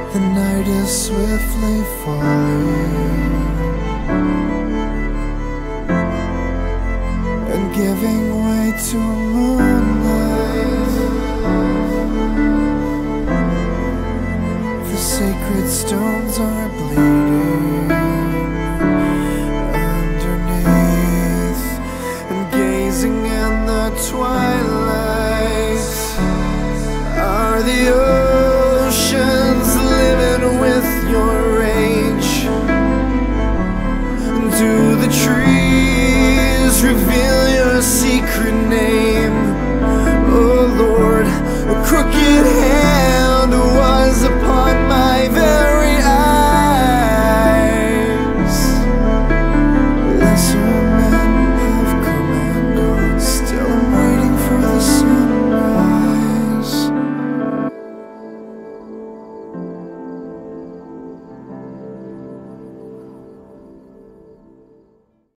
The night is swiftly falling and giving way to moonlight. The sacred stones are bleeding